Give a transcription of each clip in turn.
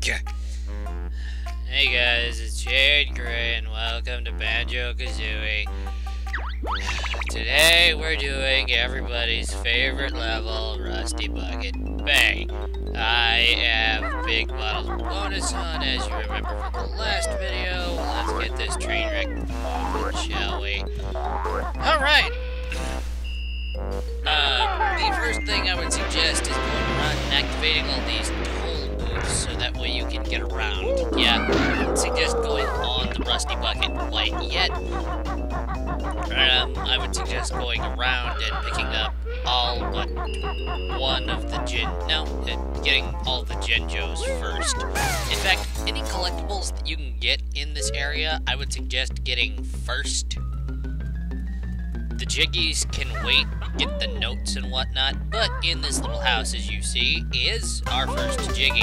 Hey guys, it's ShadeGrey and welcome to Banjo-Kazooie. Today we're doing everybody's favorite level, Rusty Bucket Bay. I have big bottles of bonus on, as you remember from the last video. Let's get this train wreck moving, shall we? Alright! The first thing I would suggest is going around and activating all these toll booths so that way you can get around. Yeah, I would suggest going on the Rusty Bucket quite yet. I would suggest going around and picking up all but one of the getting all the Genjos first. In fact, any collectibles that you can get in this area, I would suggest getting first. The Jiggies can wait, get the notes and whatnot, but in this little house, as you see, is our first Jiggy.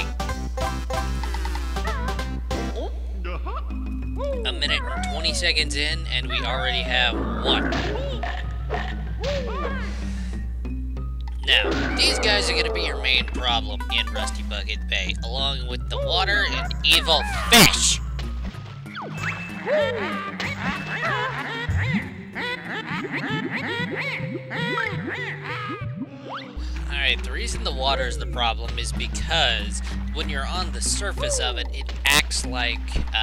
A minute and 20 seconds in, and we already have one. Now, these guys are going to be your main problem in Rusty Bucket Bay, along with the water and evil fish! Alright, the reason the water is the problem is because when you're on the surface of it, it acts like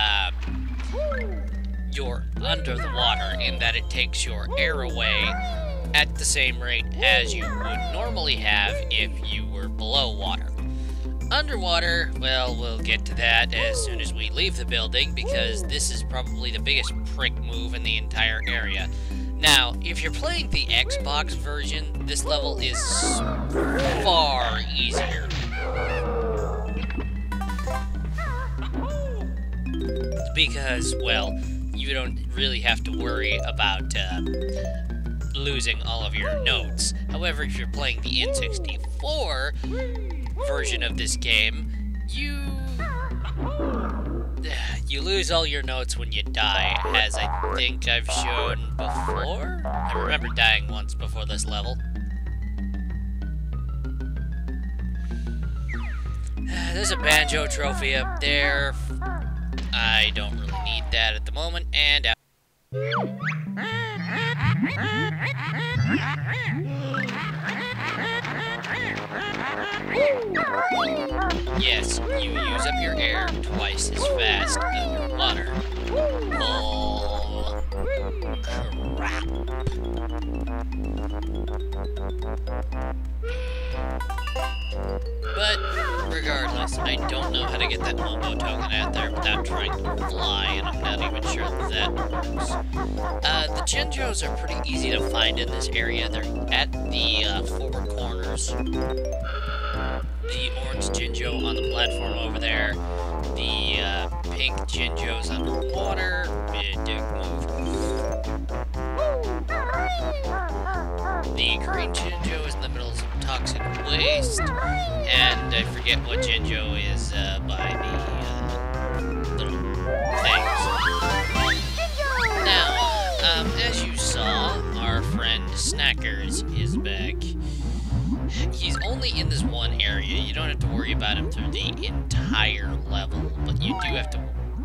you're under the water in that it takes your air away at the same rate as you would normally have if you were below water. Underwater, well, we'll get to that as soon as we leave the building because this is probably the biggest prick move in the entire area. Now, if you're playing the Xbox version, this level is far easier. Because, well, you don't really have to worry about losing all of your notes. However, if you're playing the N64 version of this game, you lose all your notes when you die, as I think I've shown before. I remember dying once before this level. There's a Banjo trophy up there. I don't really need that at the moment, and out. Yes, you use up your air twice as fast underwater. Oh, crap. But, regardless, I don't know how to get that Momo token out there without trying to fly, and I'm not even sure that works. The Genjos are pretty easy to find in this area. They're at the forward corners. The orange Genjo on the platform over there. The pink Genjo's underwater. Dick move. The green Genjo is in the middle of some toxic waste. And I forget what Genjo is by the little things. Now, as you saw, our friend Snackers is back. He's only in this one area. You don't have to worry about him through the entire level, but you do have to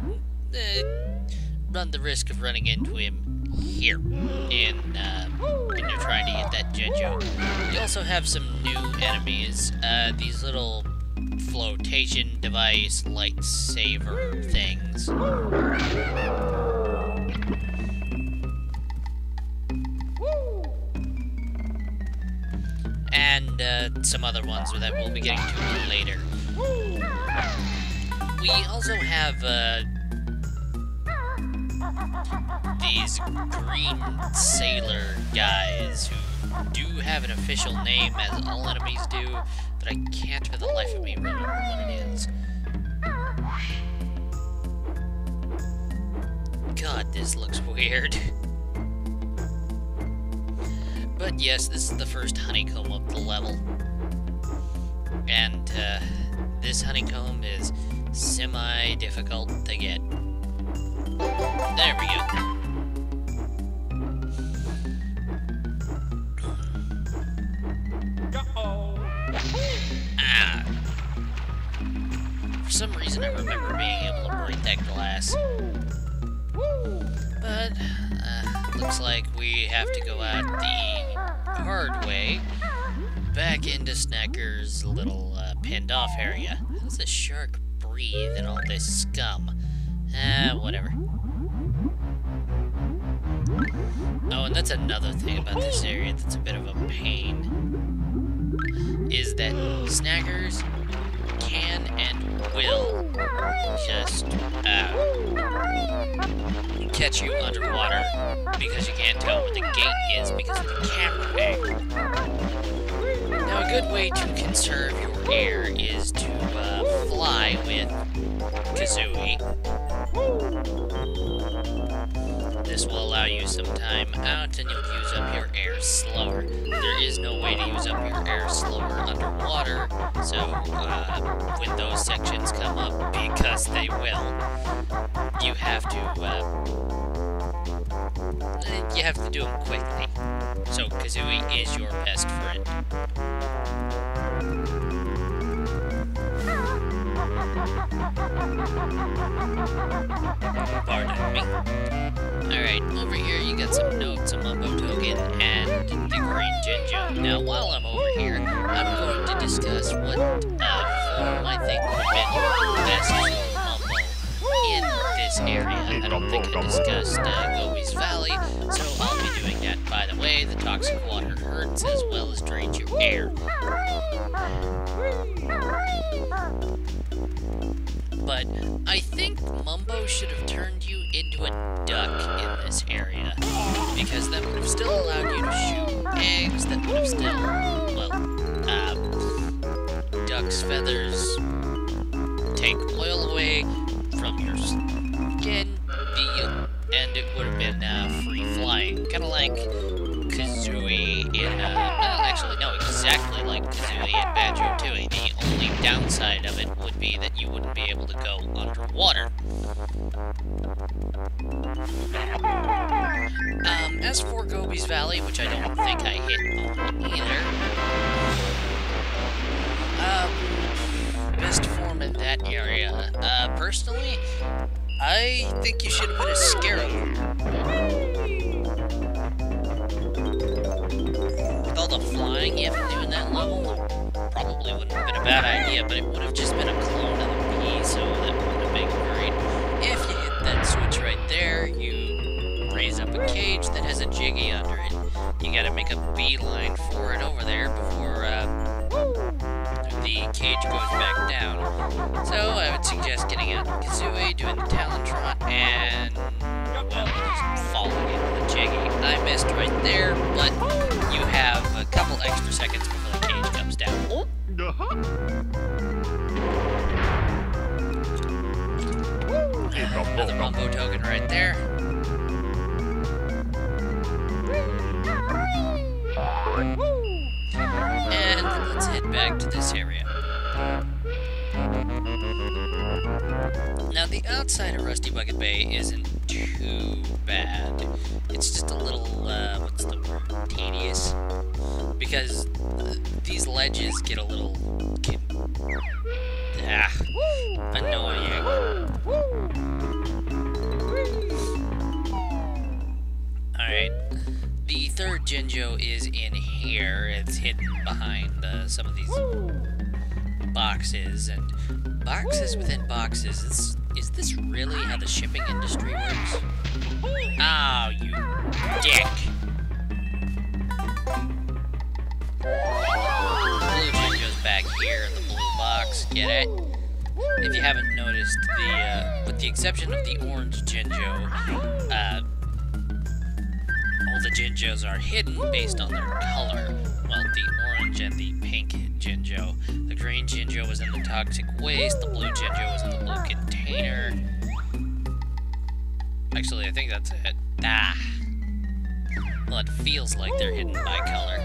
run the risk of running into him here when you're trying to get that Genjo. You also have some new enemies, these little flotation device lightsaber things. And some other ones that we'll be getting to later. We also have these green sailor guys who do have an official name, as all enemies do, but I can't for the life of me remember what it is. God, this looks weird. But yes, this is the first honeycomb of the level. And this honeycomb is semi-difficult to get. There we go. some reason I remember being able to break that glass. But, looks like we have to go out the hard way, back into Snacker's little, pinned off area. How does this shark breathe in all this scum? Whatever. Oh, and that's another thing about this area that's a bit of a pain, is that Snackers can and will just, catch you underwater because you can't tell where the gate is because of the camera angle. Now, a good way to conserve your air is to fly with Kazooie. This will allow you some time out and you'll use up your air slower. There is no way to use up your air slower underwater, so when those sections come up, because they will, you have to do them quickly. So Kazooie is your best friend. Pardon me. Alright, over here you got some notes, a Mumbo token, and the green Jinjo. Now, while I'm over here, I'm going to discuss what form I think would have been best for Mumbo in this area. I don't think I discussed Gobi's Valley, so I'll be doing that. By the way, the toxic water hurts as well as drains your air. But I think Mumbo should have turned you into a duck in this area, because that would have still allowed you to shoot eggs, that would have still, well, duck's feathers take oil away from your skin, and it would have been free flying, kind of like Kazooie in, actually, no, exactly like Kazooie in Banjo-Kazooie. The only downside of it would be that you wouldn't be able to go underwater. As for Gobi's Valley, which I don't think I hit on either, best form in that area, personally, I think you should have been a scarab. With all the flying you have to do in that level, probably wouldn't have been a bad idea, but it would have just been a clone of the P, so that would have been great. If you hit that switch right there, you raise up a cage that has a jiggy under it. You gotta make a beeline for it over there before the cage goes back down. So I would suggest getting out Kazooie, doing the Talon Trot, and, well, just falling into the jiggy. I missed right there, but you have a couple extra seconds before the cage comes down. Another Mumbo token right there. And let's head back to this area. Now, the outside of Rusty Bucket Bay isn't too bad. It's just a little, what's the word? Tedious. Because these ledges get a little... annoying. Alright. The third Jinjo is in here. It's hidden behind some of these boxes, and boxes within boxes. Is this really how the shipping industry works? Oh, you dick. Blue Jinjo's back here in the blue box. Get it? If you haven't noticed, with the exception of the orange Jinjo, all the Jinjos are hidden based on their color. Well, the orange and the pink Jinjo. The green Jinjo was in the toxic waste, the blue Jinjo was in the blue container. Actually, I think that's it. Well, it feels like they're hidden by color.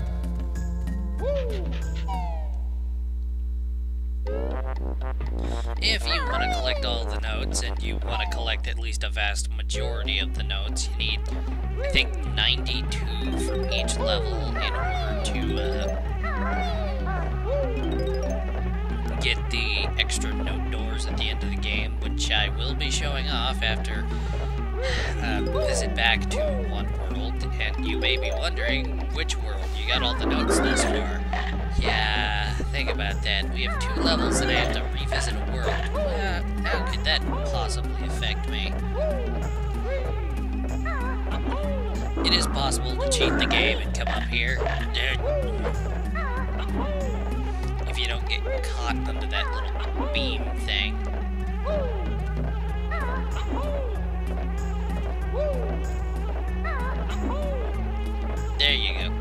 If you want to collect all the notes, and you want to collect at least a vast majority of the notes, you need, I think, 92 from each level in order to get the extra note doors at the end of the game, which I will be showing off after visit back to one world. And you may be wondering, which world? You got all the notes thus far. Yeah, think about that. We have 2 levels and I have to revisit a world. How could that possibly affect me? It is possible to cheat the game and come up here. If you don't get caught under that little beam thing. There you go.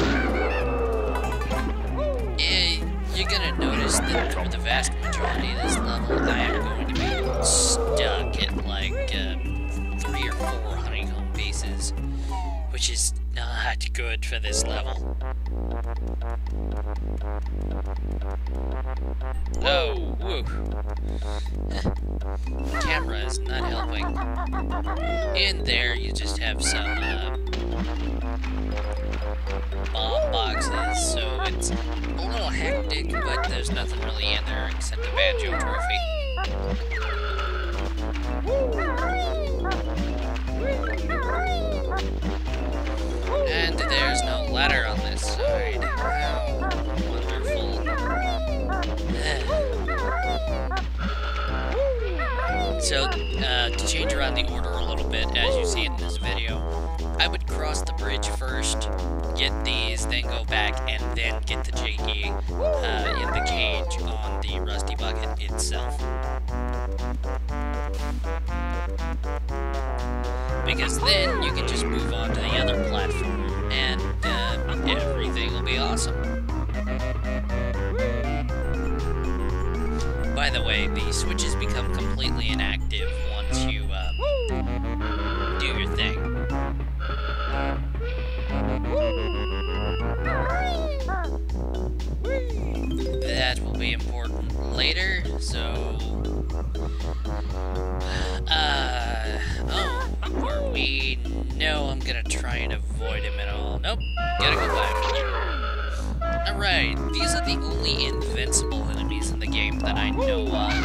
You're gonna notice that for the vast majority of this level, I am going to be stuck at like 3 or 4 honeycomb pieces, which is not good for this level. Oh, woo. Camera is not helping. In there, you just have some bomb boxes, so it's a little hectic, but there's nothing really in there except a Banjo trophy. And there's no ladder on this side. How wonderful. So, to change around the order a little bit, as you see in this video, I would cross the bridge first, get these, then go back, and then get the Jiggy in the cage on the Rusty Bucket itself. Because then you can just move on to the other platform, and everything will be awesome. By the way, the switches become completely inactive once you do your thing. That will be important later, so... oh, were we? No, I'm gonna try and avoid him at all. Nope, gotta go back. Alright, these are the only invincible enemies in the game that I know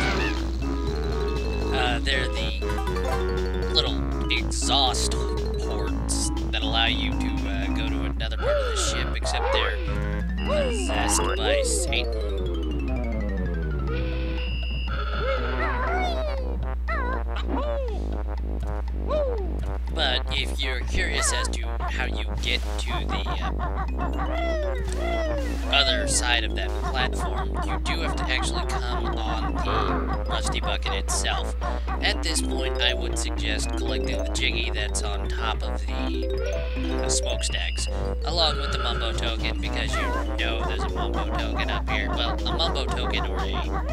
of. They're the little exhaust ports that allow you to go to another part of the ship, except they're possessed by Satan. But if you're curious as to how you get to the other side of that platform, you do have to actually come on the Rusty Bucket itself. At this point, I would suggest collecting the Jiggy that's on top of the smokestacks, along with the Mumbo token, because you know there's a Mumbo token up here. Well, a Mumbo token or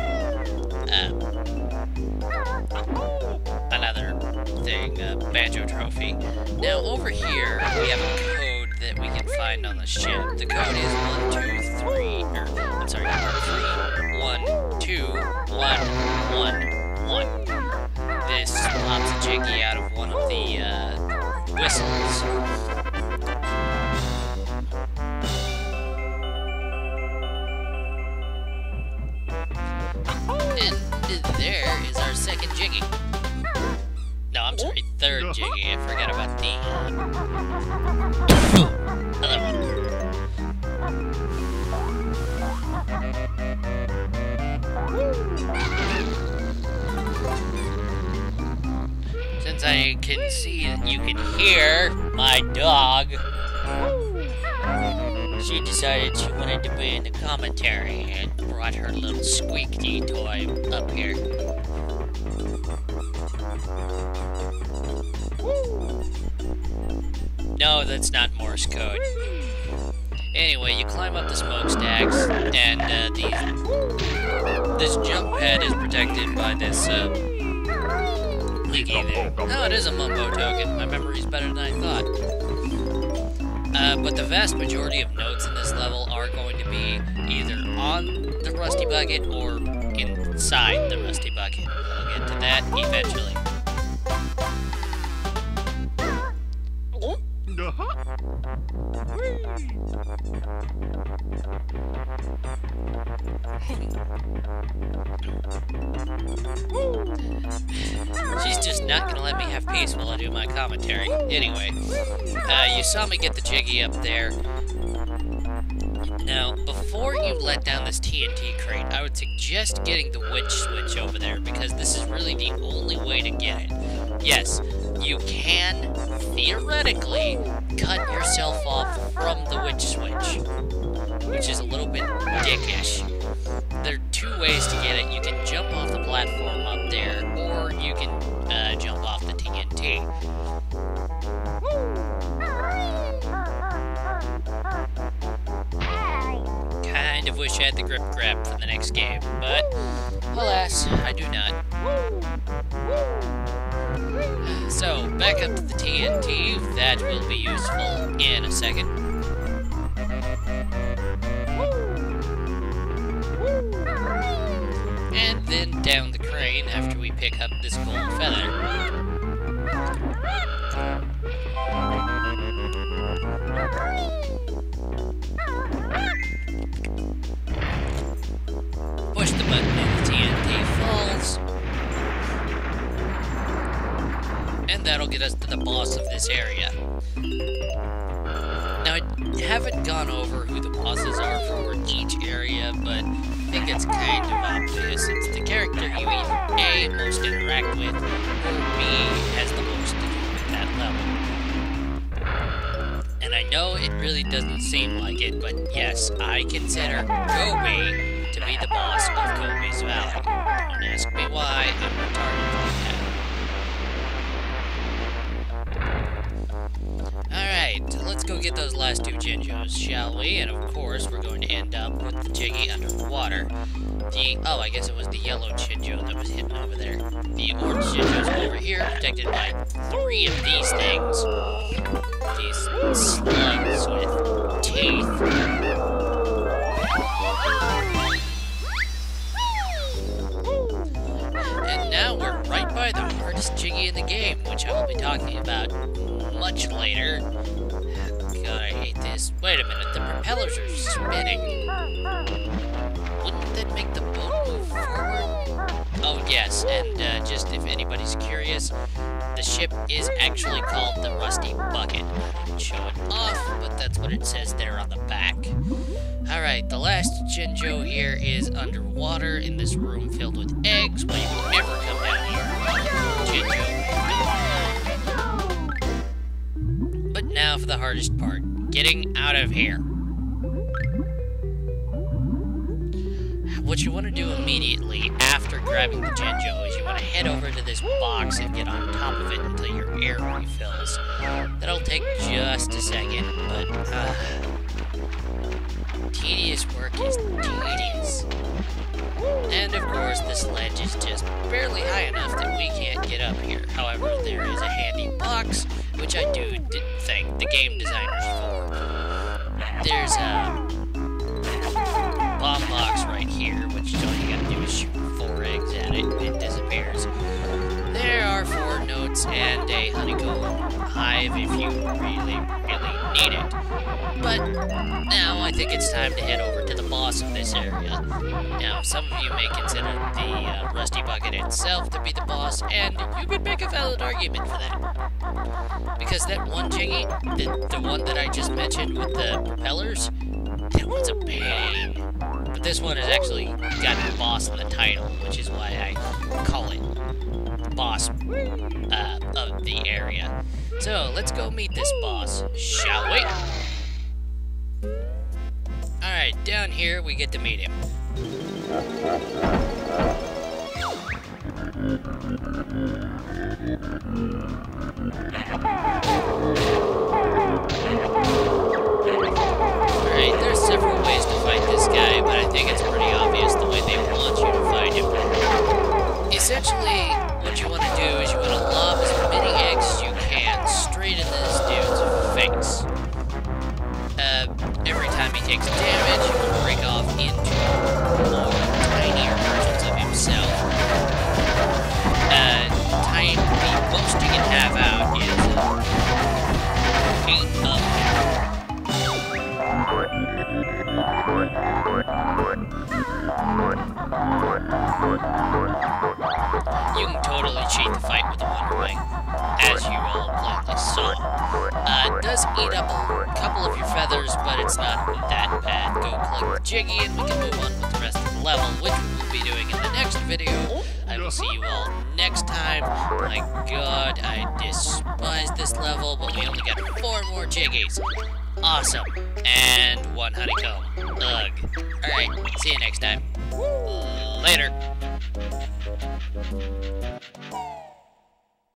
another thing, Banjo trophy. Now over here we have a code that we can find on the ship. The code is 1, 2, 3, or I'm sorry, 3, 1, 2, 1, 1, 1. This pops a Jiggy out of one of the whistles. And there is our second Jiggy. No, I'm sorry, third Jiggy. I forgot about the other one. Since I can see that you can hear my dog, she decided she wanted to be in the commentary and brought her little squeaky toy up here. No, that's not Morse code. Anyway, you climb up the smokestacks, and this jump pad is protected by this leaky thing. No, it is a Mumbo token. My memory's better than I thought. But the vast majority of notes in this level are going to be either on the Rusty Bucket or inside the Rusty Bucket. We'll get to that eventually. She's just not gonna let me have peace while I do my commentary. Anyway, you saw me get the Jiggy up there. Now, before you let down this TNT crate, I would suggest getting the witch switch over there, because this is really the only way to get it. Yes, you can, theoretically, cut yourself off from the witch switch, which is a little bit dickish. There are two ways to get it. You can jump off the platform up there, or you can jump off the TNT. Kind of wish I had the grip grab for the next game, but alas, I do not. So, back up to the TNT. That will be useful in a second. And then down the crane after we pick up this gold feather. Push the button and the TNT falls. And that'll get us to the boss of this area. Now, I haven't gone over who the bosses are for each area, but I think it's kind of obvious. It's the character you either A, most interact with, or B, has the most to do with that level. And I know it really doesn't seem like it, but yes, I consider Gobi to be the boss of Gobi's Valley. Don't ask me why, I'm retarded like that. Alright, let's go get those last two Jinjos, shall we? And of course, we're going to end up with the Jiggy underwater. Oh, I guess it was the yellow Jinjo that was hidden over there. The orange Jinjo's over here, protected by 3 of these things. These slugs with teeth. And now we're right by the hardest Jiggy in the game, which I will be talking about much later. God, I hate this. Wait a minute, the propellers are spinning. Wouldn't that make the boat move forward? Oh yes, and just if anybody's curious, the ship is actually called the Rusty Bucket. I didn't show it off, but that's what it says there on the back. Alright, the last Jinjo here is underwater in this room filled with eggs. Well, you will never come down here. Jinjo. But now for the hardest part, getting out of here. What you want to do immediately after grabbing the Jinjo is you want to head over to this box and get on top of it until your air refills. That'll take just a second, but tedious work is tedious. And of course, this ledge is just barely high enough that we can't get up here. However, there is a handy box, which I do thank the game designers for. There's a bomb box right here, which all you gotta do is shoot 4 eggs at it, and it disappears. There are 4 notes and a honeycomb hive if you really, really need it. But now I think it's time to head over to the boss of this area. Now, some of you may consider the Rusty Bucket itself to be the boss, and you could make a valid argument for that. Because that one Jiggy, the one that I just mentioned with the propellers, that one's a pain. But this one has actually got the boss in the title, which is why I call it the boss of the area. So, let's go meet this boss, shall we? Alright, down here we get to meet him. Alright, there's several ways to fight this guy, but I think it's pretty obvious the way they want you to fight him. Essentially, what you want to do is you want to lob as many eggs as you can straight into this dude's face. Every time he takes damage, he will break off into more tinier versions of himself. The most you can have out is 8 of them. You can totally cheat the fight with the Wonder Wing, as you all plainly saw. It does eat up a couple of your feathers, but it's not that bad. Go collect the Jiggy, and we can move on with the rest of the level, which we'll be doing in the next video. I will see you all next time. My god, I despise this level, but we only got 4 more Jiggies. Awesome. And 1 honeycomb. Ugh. Alright, see you next time. Later.